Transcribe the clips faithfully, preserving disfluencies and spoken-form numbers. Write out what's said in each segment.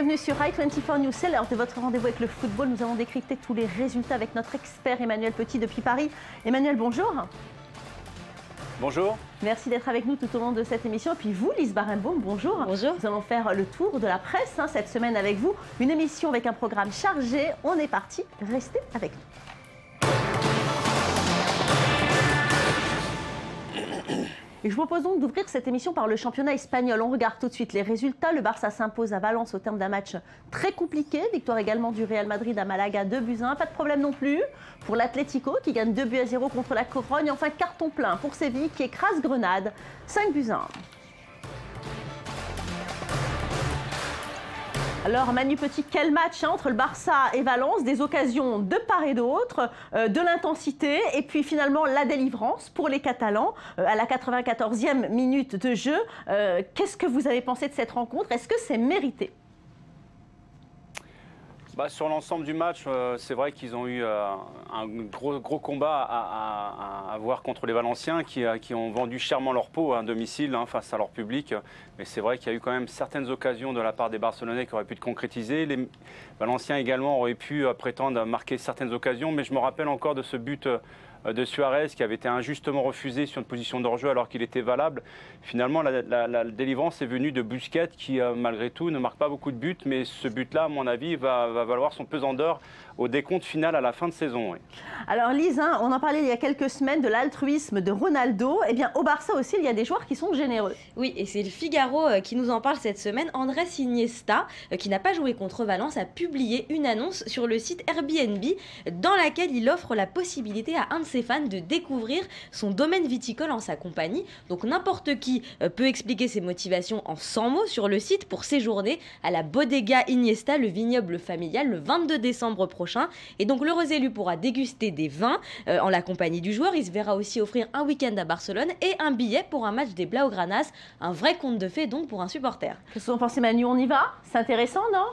bienvenue sur i vingt-quatre News. C'est l'heure de votre rendez-vous avec le football. Nous allons décrypter tous les résultats avec notre expert Emmanuel Petit depuis Paris. Emmanuel, bonjour. Bonjour. Merci d'être avec nous tout au long de cette émission. Et puis vous, Lise Barenbaum, bonjour. Bonjour. Nous allons faire le tour de la presse hein, cette semaine avec vous. Une émission avec un programme chargé. On est parti. Restez avec nous. Et je vous propose donc d'ouvrir cette émission par le championnat espagnol. On regarde tout de suite les résultats. Le Barça s'impose à Valence au terme d'un match très compliqué. Victoire également du Real Madrid à Malaga, deux buts à un. Pas de problème non plus pour l'Atlético qui gagne deux buts à zéro contre la Corogne. Enfin, carton plein pour Séville qui écrase Grenade, cinq buts à un. Alors Manu Petit, quel match hein, entre le Barça et Valence, des occasions de part et d'autre, euh, de l'intensité et puis finalement la délivrance pour les Catalans euh, à la quatre-vingt-quatorzième minute de jeu. Euh, Qu'est-ce que vous avez pensé de cette rencontre? Est-ce que c'est mérité? Bah, sur l'ensemble du match, euh, c'est vrai qu'ils ont eu euh, un gros, gros combat à, à, à avoir contre les Valenciens qui, euh, qui ont vendu chèrement leur peau à un domicile hein, face à leur public. Mais c'est vrai qu'il y a eu quand même certaines occasions de la part des Barcelonais qui auraient pu être concrétisées. Les Valenciens également auraient pu euh, prétendre à marquer certaines occasions. Mais je me rappelle encore de ce but euh, de Suarez qui avait été injustement refusé sur une position d'hors-jeu alors qu'il était valable. Finalement, la, la, la délivrance est venue de Busquets qui, euh, malgré tout, ne marque pas beaucoup de buts. Mais ce but-là, à mon avis, va, va valoir son pesant d'or au décompte final à la fin de saison. Oui. Alors Lise, hein, on en parlait il y a quelques semaines de l'altruisme de Ronaldo. Eh bien, au Barça aussi, il y a des joueurs qui sont généreux. Oui, et c'est le Figaro euh, qui nous en parle cette semaine. Andrés Iniesta, euh, qui n'a pas joué contre Valence, a publié une annonce sur le site Airbnb dans laquelle il offre la possibilité à un de ses fans de découvrir son domaine viticole en sa compagnie. Donc n'importe qui euh, peut expliquer ses motivations en cent mots sur le site pour séjourner à la Bodega Iniesta, le vignoble familial, le vingt-deux décembre prochain. Et donc l'heureux élu pourra déguster des vins euh, en la compagnie du joueur. Il se verra aussi offrir un week-end à Barcelone et un billet pour un match des Blaugranas. Un vrai conte de fées donc pour un supporter. Qu'est-ce que vous en pensez Manu? On y va? C'est intéressant, non?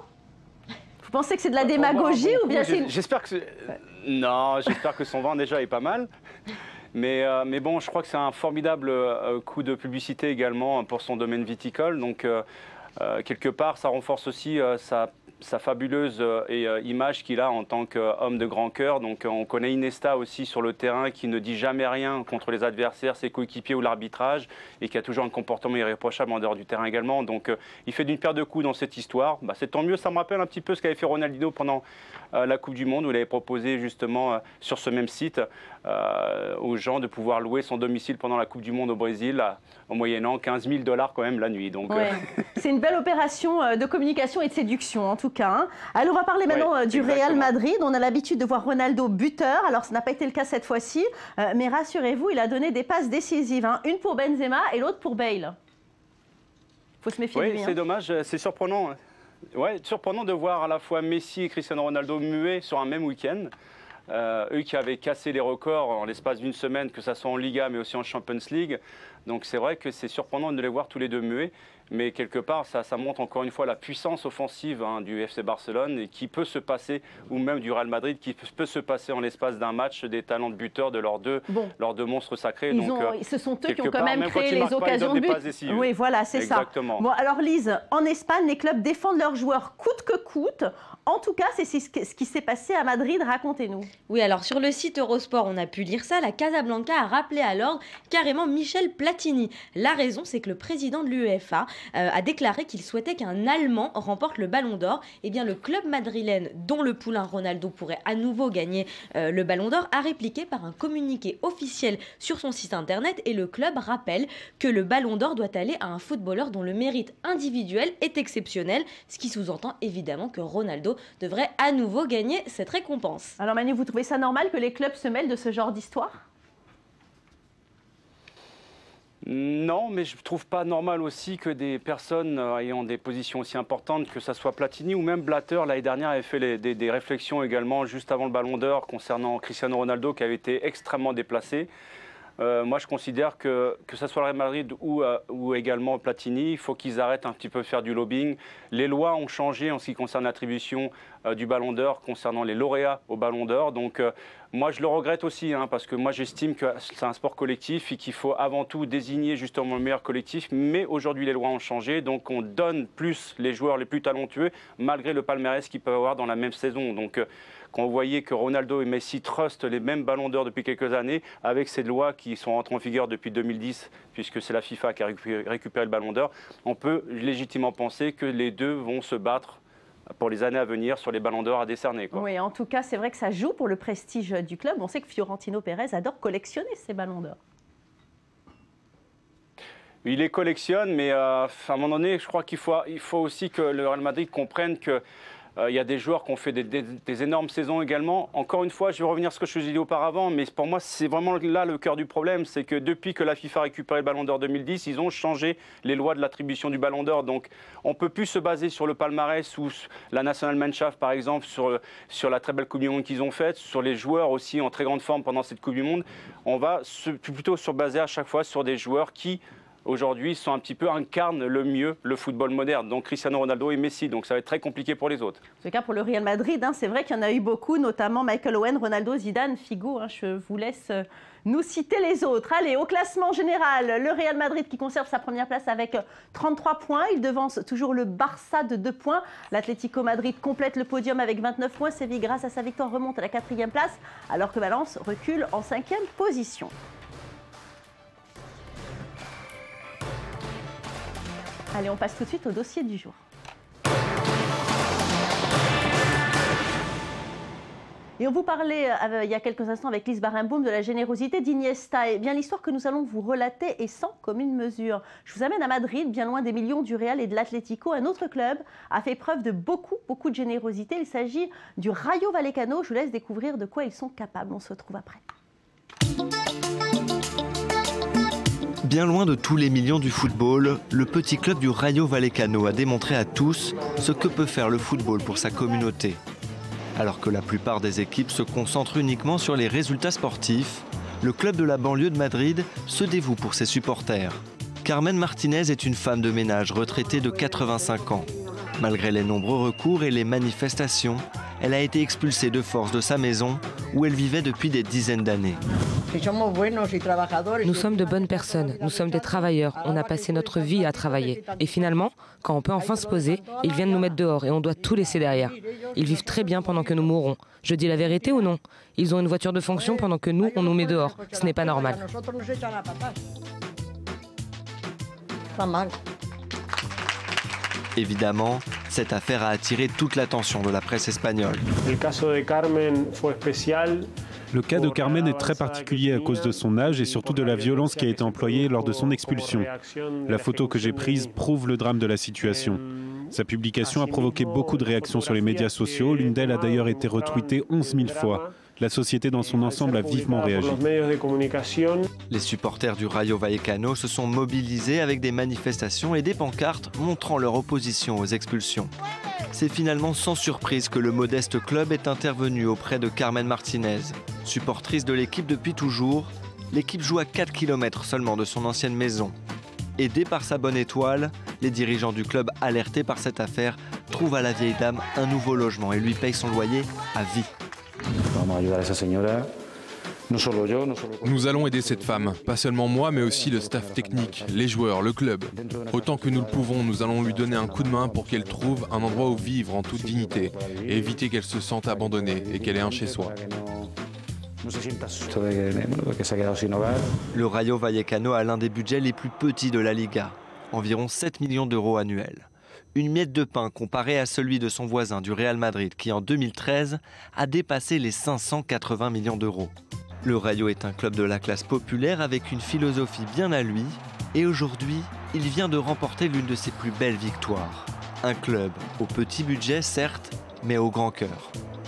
Vous pensez que c'est de la démagogie bon ou bien c'est... J'espère que c'est... Non, j'espère que son vin déjà est pas mal. Mais, euh, mais bon, je crois que c'est un formidable euh, coup de publicité également pour son domaine viticole. Donc euh, euh, quelque part, ça renforce aussi euh, sa sa fabuleuse euh, et, euh, image qu'il a en tant qu'homme de grand cœur. Donc euh, on connaît Iniesta aussi sur le terrain qui ne dit jamais rien contre les adversaires, ses coéquipiers ou l'arbitrage et qui a toujours un comportement irréprochable en dehors du terrain également. Donc euh, il fait d'une paire de coups dans cette histoire. Bah, c'est tant mieux, ça me rappelle un petit peu ce qu'avait fait Ronaldinho pendant euh, la Coupe du Monde où il avait proposé justement euh, sur ce même site euh, aux gens de pouvoir louer son domicile pendant la Coupe du Monde au Brésil à, en moyennant quinze mille dollars quand même la nuit. Donc, ouais. euh... C'est une belle opération euh, de communication et de séduction en tout cas. Hein. Alors on va parler maintenant ouais, euh, du exactement. Real Madrid. On a l'habitude de voir Ronaldo buteur. Alors ça n'a pas été le cas cette fois-ci. Euh, mais rassurez-vous, il a donné des passes décisives. Hein. Une pour Benzema et l'autre pour Bale. Il faut se méfier oui, de lui. Oui, hein. c'est dommage. C'est surprenant. Ouais, surprenant de voir à la fois Messi et Cristiano Ronaldo muets sur un même week-end. Euh, eux qui avaient cassé les records en l'espace d'une semaine, que ce soit en Liga mais aussi en Champions League. Donc c'est vrai que c'est surprenant de les voir tous les deux muets. Mais quelque part, ça, ça montre encore une fois la puissance offensive hein, du F C Barcelone et qui peut se passer, ou même du Real Madrid, qui peut, peut se passer en l'espace d'un match des talents de buteurs de leurs deux, bon. leurs deux monstres sacrés. Ils Donc, ont, euh, ce sont eux qui ont quand part, même créé les occasions pas, de but. Oui, voilà, c'est ça. Bon, alors Lise, en Espagne, les clubs défendent leurs joueurs coûte que coûte. En tout cas, c'est ce qui s'est passé à Madrid. Racontez-nous. Oui, alors sur le site Eurosport, on a pu lire ça. La Casablanca a rappelé à l'ordre carrément Michel Platini. La raison, c'est que le président de l'UEFA euh, a déclaré qu'il souhaitait qu'un Allemand remporte le Ballon d'Or. Eh bien, le club madrilène, dont le poulain Ronaldo pourrait à nouveau gagner euh, le Ballon d'Or, a répliqué par un communiqué officiel sur son site internet. Et le club rappelle que le Ballon d'Or doit aller à un footballeur dont le mérite individuel est exceptionnel, ce qui sous-entend évidemment que Ronaldo devrait à nouveau gagner cette récompense. Alors Manu, vous trouvez ça normal que les clubs se mêlent de ce genre d'histoire ? Non, mais je ne trouve pas normal aussi que des personnes euh, ayant des positions aussi importantes, que ce soit Platini ou même Blatter, l'année dernière, avait fait les, des, des réflexions également juste avant le Ballon d'Or concernant Cristiano Ronaldo qui avait été extrêmement déplacé. Euh, moi, je considère que, que ce soit le Real Madrid ou, euh, ou également Platini, il faut qu'ils arrêtent un petit peu de faire du lobbying. Les lois ont changé en ce qui concerne l'attribution euh, du Ballon d'Or concernant les lauréats au Ballon d'Or. Donc euh, moi, je le regrette aussi, hein, parce que moi, j'estime que c'est un sport collectif et qu'il faut avant tout désigner justement le meilleur collectif. Mais aujourd'hui, les lois ont changé, donc on donne plus les joueurs les plus talentueux, malgré le palmarès qu'ils peuvent avoir dans la même saison. Donc euh, quand vous voyez que Ronaldo et Messi trustent les mêmes ballons d'or depuis quelques années, avec ces lois qui sont entrées en vigueur depuis deux mille dix, puisque c'est la FIFA qui a récupéré le ballon d'or, on peut légitimement penser que les deux vont se battre pour les années à venir sur les ballons d'or à décerner, quoi. Oui, en tout cas, c'est vrai que ça joue pour le prestige du club. On sait que Fiorentino Pérez adore collectionner ces ballons d'or. Il les collectionne, mais euh, à un moment donné, je crois qu'il faut, il faut aussi que le Real Madrid comprenne que Euh, il y a des joueurs qui ont fait des, des, des énormes saisons également. Encore une fois, je vais revenir à ce que je vous ai dit auparavant, mais pour moi, c'est vraiment là le cœur du problème. C'est que depuis que la FIFA a récupéré le Ballon d'Or deux mille dix, ils ont changé les lois de l'attribution du Ballon d'Or. Donc, on ne peut plus se baser sur le palmarès ou la Nationalmannschaft, par exemple, sur, sur la très belle Coupe du Monde qu'ils ont faite, sur les joueurs aussi en très grande forme pendant cette Coupe du Monde. On va se, plutôt se baser à chaque fois sur des joueurs qui aujourd'hui sont un petit peu incarnent le mieux le football moderne, donc Cristiano Ronaldo et Messi, donc ça va être très compliqué pour les autres. En tout cas pour le Real Madrid, hein, c'est vrai qu'il y en a eu beaucoup, notamment Michael Owen, Ronaldo, Zidane, Figo, hein, je vous laisse nous citer les autres. Allez, au classement général, le Real Madrid qui conserve sa première place avec trente-trois points, il devance toujours le Barça de deux points, l'Atlético Madrid complète le podium avec vingt-neuf points, Séville grâce à sa victoire remonte à la quatrième place, alors que Valence recule en cinquième position. Allez, on passe tout de suite au dossier du jour. Et on vous parlait euh, il y a quelques instants avec Lise Barenboim de la générosité d'Iniesta. Et bien l'histoire que nous allons vous relater est sans commune mesure. Je vous amène à Madrid, bien loin des millions du Real et de l'Atlético. Un autre club a fait preuve de beaucoup, beaucoup de générosité. Il s'agit du Rayo Vallecano. Je vous laisse découvrir de quoi ils sont capables. On se retrouve après. Bien loin de tous les millions du football, le petit club du Rayo Vallecano a démontré à tous ce que peut faire le football pour sa communauté. Alors que la plupart des équipes se concentrent uniquement sur les résultats sportifs, le club de la banlieue de Madrid se dévoue pour ses supporters. Carmen Martinez est une femme de ménage retraitée de quatre-vingt-cinq ans. Malgré les nombreux recours et les manifestations, elle a été expulsée de force de sa maison où elle vivait depuis des dizaines d'années. Nous sommes de bonnes personnes, nous sommes des travailleurs, on a passé notre vie à travailler. Et finalement, quand on peut enfin se poser, ils viennent nous mettre dehors et on doit tout laisser derrière. Ils vivent très bien pendant que nous mourrons. Je dis la vérité ou non? Ils ont une voiture de fonction pendant que nous, on nous met dehors. Ce n'est pas normal. Évidemment, cette affaire a attiré toute l'attention de la presse espagnole. Le cas de Carmen est très particulier à cause de son âge et surtout de la violence qui a été employée lors de son expulsion. La photo que j'ai prise prouve le drame de la situation. Sa publication a provoqué beaucoup de réactions sur les médias sociaux. L'une d'elles a d'ailleurs été retweetée onze mille fois. La société dans son ensemble a vivement réagi. Les supporters du Rayo Vallecano se sont mobilisés avec des manifestations et des pancartes montrant leur opposition aux expulsions. C'est finalement sans surprise que le modeste club est intervenu auprès de Carmen Martinez. Supportrice de l'équipe depuis toujours, l'équipe joue à quatre kilomètres seulement de son ancienne maison. Aidée par sa bonne étoile, les dirigeants du club alertés par cette affaire trouvent à la vieille dame un nouveau logement et lui payent son loyer à vie. Nous allons aider cette femme, pas seulement moi, mais aussi le staff technique, les joueurs, le club. Autant que nous le pouvons, nous allons lui donner un coup de main pour qu'elle trouve un endroit où vivre en toute dignité et éviter qu'elle se sente abandonnée et qu'elle ait un chez-soi. Le Rayo Vallecano a l'un des budgets les plus petits de la Liga, environ sept millions d'euros annuels. Une miette de pain comparée à celui de son voisin du Real Madrid qui en deux mille treize a dépassé les cinq cent quatre-vingts millions d'euros. Le Rayo est un club de la classe populaire avec une philosophie bien à lui et aujourd'hui, il vient de remporter l'une de ses plus belles victoires. Un club au petit budget certes, mais au grand cœur.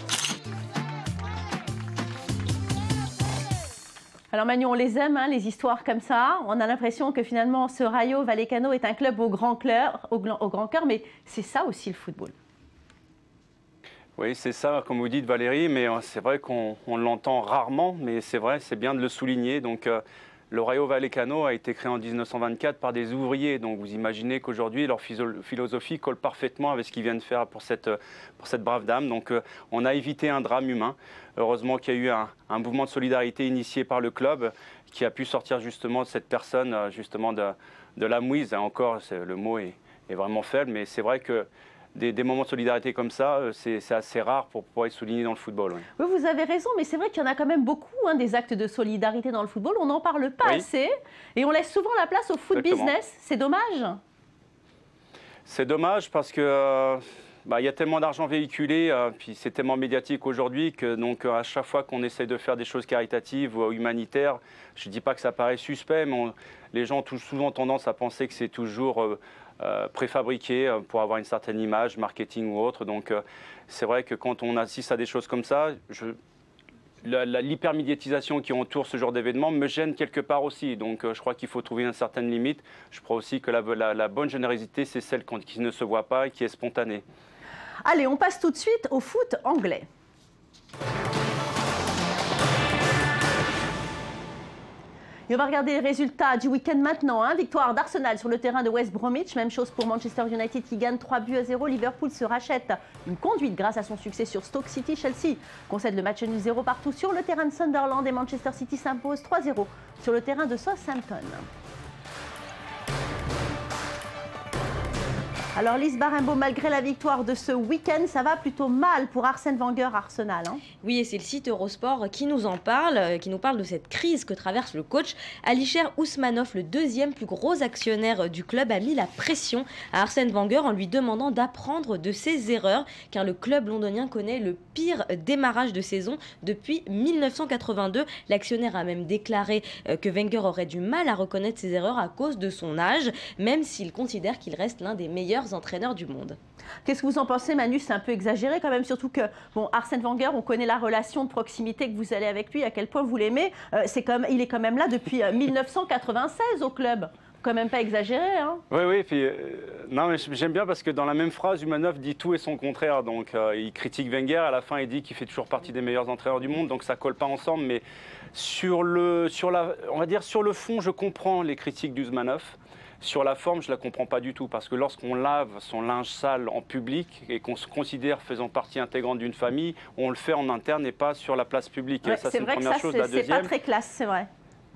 Alors Manu, on les aime, hein, les histoires comme ça. On a l'impression que finalement, ce Rayo Vallecano est un club au grand cœur, au, au grand cœur, mais c'est ça aussi le football. Oui, c'est ça, comme vous dites Valérie, mais c'est vrai qu'on l'entend rarement, mais c'est vrai, c'est bien de le souligner. Donc, euh, le Rayo Vallecano a été créé en mille neuf cent vingt-quatre par des ouvriers. Donc vous imaginez qu'aujourd'hui, leur philosophie colle parfaitement avec ce qu'ils viennent faire pour cette, pour cette brave dame. Donc euh, on a évité un drame humain. Heureusement qu'il y a eu un, un mouvement de solidarité initié par le club qui a pu sortir justement de cette personne, justement de, de la mouise. Encore, le mot est, est vraiment faible, mais c'est vrai que Des, des moments de solidarité comme ça, c'est assez rare pour pouvoir être souligné dans le football. Oui, oui vous avez raison, mais c'est vrai qu'il y en a quand même beaucoup, hein, des actes de solidarité dans le football. On n'en parle pas oui. assez et on laisse souvent la place au foot Exactement. business. C'est dommage. C'est dommage parce que euh, bah, y a tellement d'argent véhiculé, euh, puis c'est tellement médiatique aujourd'hui que donc, à chaque fois qu'on essaye de faire des choses caritatives ou humanitaires, je ne dis pas que ça paraît suspect, mais on, les gens ont souvent tendance à penser que c'est toujours Euh, Euh, préfabriqué euh, pour avoir une certaine image, marketing ou autre. Donc euh, c'est vrai que quand on assiste à des choses comme ça, l'hypermédiatisation qui entoure ce genre d'événement me gêne quelque part aussi. Donc euh, je crois qu'il faut trouver une certaine limite. Je crois aussi que la, la, la bonne générosité, c'est celle qui ne se voit pas et qui est spontanée. Allez, on passe tout de suite au foot anglais. Et on va regarder les résultats du week-end maintenant. Hein. Victoire d'Arsenal sur le terrain de West Bromwich. Même chose pour Manchester United qui gagne trois buts à zéro. Liverpool se rachète une conduite grâce à son succès sur Stoke City. Chelsea concède le match nul zéro partout sur le terrain de Sunderland. Et Manchester City s'impose trois zéro sur le terrain de Southampton. Alors Lise Barimbaud, malgré la victoire de ce week-end, ça va plutôt mal pour Arsène Wenger Arsenal. Hein. Oui, et c'est le site Eurosport qui nous en parle, qui nous parle de cette crise que traverse le coach. Alisher Ousmanov, le deuxième plus gros actionnaire du club, a mis la pression à Arsène Wenger en lui demandant d'apprendre de ses erreurs, car le club londonien connaît le pire démarrage de saison depuis mille neuf cent quatre-vingt-deux. L'actionnaire a même déclaré que Wenger aurait du mal à reconnaître ses erreurs à cause de son âge, même s'il considère qu'il reste l'un des meilleurs entraîneurs du monde. Qu'est-ce que vous en pensez, Manu? C'est un peu exagéré quand même, surtout que bon, Arsène Wenger, on connaît la relation de proximité que vous avez avec lui, à quel point vous l'aimez. Euh, c'est comme, il est quand même là depuis euh, mille neuf cent quatre-vingt-seize au club. Quand même pas exagéré, hein? Oui, oui. Puis, euh, non, mais j'aime bien parce que dans la même phrase, Ousmanov dit tout et son contraire. Donc, euh, il critique Wenger. À la fin, il dit qu'il fait toujours partie des meilleurs entraîneurs du monde. Donc, ça colle pas ensemble. Mais sur le, sur la, on va dire sur le fond, je comprends les critiques d'Ousmanov. Sur la forme, je ne la comprends pas du tout, parce que lorsqu'on lave son linge sale en public et qu'on se considère faisant partie intégrante d'une famille, on le fait en interne et pas sur la place publique. Ouais, c'est vrai que ça, c'est pas très classe, c'est vrai.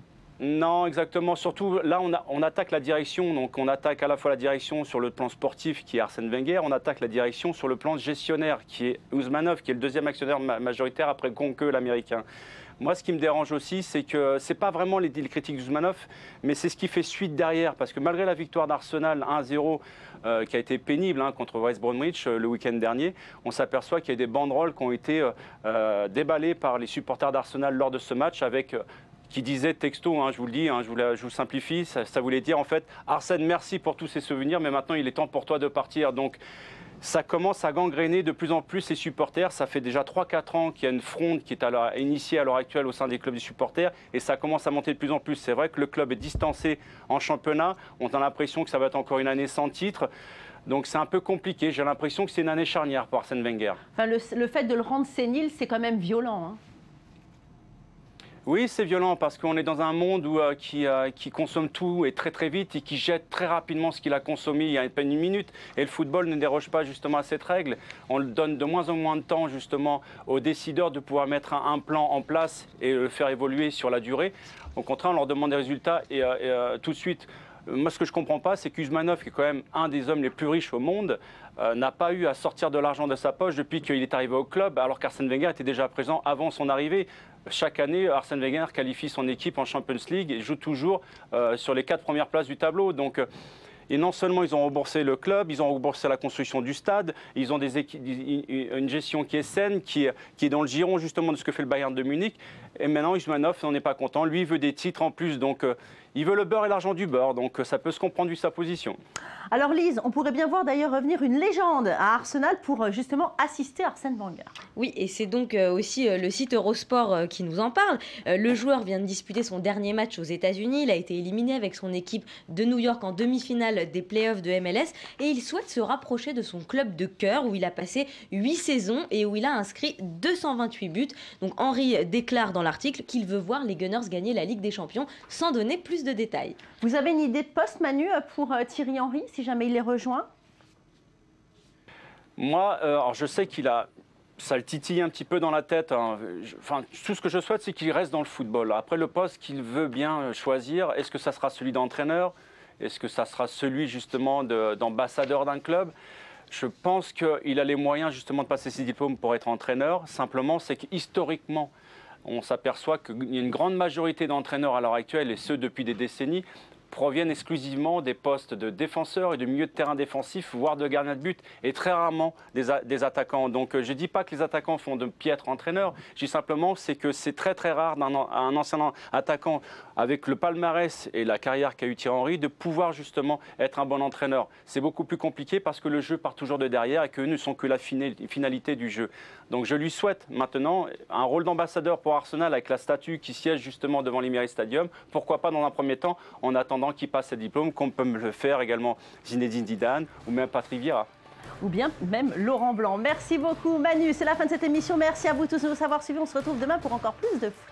Non, exactement. Surtout, là, on, a, on attaque la direction. Donc, on attaque à la fois la direction sur le plan sportif, qui est Arsène Wenger. On attaque la direction sur le plan gestionnaire, qui est Ousmanov, qui est le deuxième actionnaire majoritaire après Gonke, l'américain. Moi, ce qui me dérange aussi, c'est que ce n'est pas vraiment les deals critiques d'Ousmanov, mais c'est ce qui fait suite derrière. Parce que malgré la victoire d'Arsenal un zéro, euh, qui a été pénible hein, contre West Bromwich euh, le week-end dernier, on s'aperçoit qu'il y a des banderoles qui ont été euh, déballées par les supporters d'Arsenal lors de ce match avec... Euh, qui disait texto, hein, je vous le dis, hein, je, vous la, je vous simplifie, ça, ça voulait dire en fait « Arsène, merci pour tous ces souvenirs, mais maintenant il est temps pour toi de partir ». Donc ça commence à gangréner de plus en plus ses supporters. Ça fait déjà trois quatre ans qu'il y a une fronde qui est à l'heure, initiée à l'heure actuelle au sein des clubs des supporters et ça commence à monter de plus en plus. C'est vrai que le club est distancé en championnat, on a l'impression que ça va être encore une année sans titre. Donc c'est un peu compliqué, j'ai l'impression que c'est une année charnière pour Arsène Wenger. Enfin, le, le fait de le rendre sénile, c'est quand même violent, hein. Oui, c'est violent parce qu'on est dans un monde où, euh, qui, euh, qui consomme tout et très très vite et qui jette très rapidement ce qu'il a consommé il y a à peine une minute. Et le football ne déroge pas justement à cette règle. On donne de moins en moins de temps justement aux décideurs de pouvoir mettre un, un plan en place et le faire évoluer sur la durée. Au contraire, on leur demande des résultats et, euh, et euh, tout de suite. Moi, ce que je ne comprends pas, c'est qu'Ousmanov, qui est quand même un des hommes les plus riches au monde, euh, n'a pas eu à sortir de l'argent de sa poche depuis qu'il est arrivé au club, alors qu'Arsène Wenger était déjà présent avant son arrivée. Chaque année, Arsène Wenger qualifie son équipe en Champions League et joue toujours euh, sur les quatre premières places du tableau. Donc, euh, et non seulement ils ont remboursé le club, ils ont remboursé la construction du stade, ils ont des une gestion qui est saine, qui est, qui est dans le giron justement de ce que fait le Bayern de Munich. Et maintenant, Ousmanov n'en est pas content. Lui, il veut des titres en plus. Donc, euh, il veut le beurre et l'argent du beurre. Donc, euh, ça peut se comprendre vu sa position. Alors, Lise, on pourrait bien voir d'ailleurs revenir une légende à Arsenal pour euh, justement assister à Arsène Wenger. Oui, et c'est donc euh, aussi euh, le site Eurosport euh, qui nous en parle. Euh, le joueur vient de disputer son dernier match aux États-Unis. Il a été éliminé avec son équipe de New York en demi-finale finale des playoffs de M L S et il souhaite se rapprocher de son club de cœur où il a passé huit saisons et où il a inscrit deux cent vingt-huit buts. Donc Henry déclare dans l'article qu'il veut voir les Gunners gagner la Ligue des Champions sans donner plus de détails. Vous avez une idée de poste, Manu, pour Thierry Henry, si jamais il les rejoint? Moi, euh, alors je sais qu'il a... Ça le titille un petit peu dans la tête. Hein. Je, enfin, tout ce que je souhaite, c'est qu'il reste dans le football. Après, le poste qu'il veut bien choisir, est-ce que ça sera celui d'entraîneur? Est-ce que ça sera celui, justement, d'ambassadeur d'un club? Je pense qu'il a les moyens, justement, de passer ses diplômes pour être entraîneur. Simplement, c'est qu'historiquement, on s'aperçoit qu'il y a une grande majorité d'entraîneurs à l'heure actuelle, et ceux depuis des décennies, proviennent exclusivement des postes de défenseurs et de milieu de terrain défensif, voire de gardien de but, et très rarement des, a des attaquants. Donc je ne dis pas que les attaquants font de piètres entraîneurs, je dis simplement c'est que c'est très très rare d'un un ancien attaquant avec le palmarès et la carrière qu'a eu Thierry Henry de pouvoir justement être un bon entraîneur. C'est beaucoup plus compliqué parce que le jeu part toujours de derrière et qu'eux ne sont que la finalité du jeu. Donc je lui souhaite maintenant un rôle d'ambassadeur pour Arsenal avec la statue qui siège justement devant l'Emirates Stadium. Pourquoi pas dans un premier temps en attendant qu'il passe ses diplômes, comme peut le faire également Zinedine Zidane ou même Patrick Vieira. Ou bien même Laurent Blanc. Merci beaucoup Manu, c'est la fin de cette émission. Merci à vous tous de nous avoir suivis. On se retrouve demain pour encore plus de foot.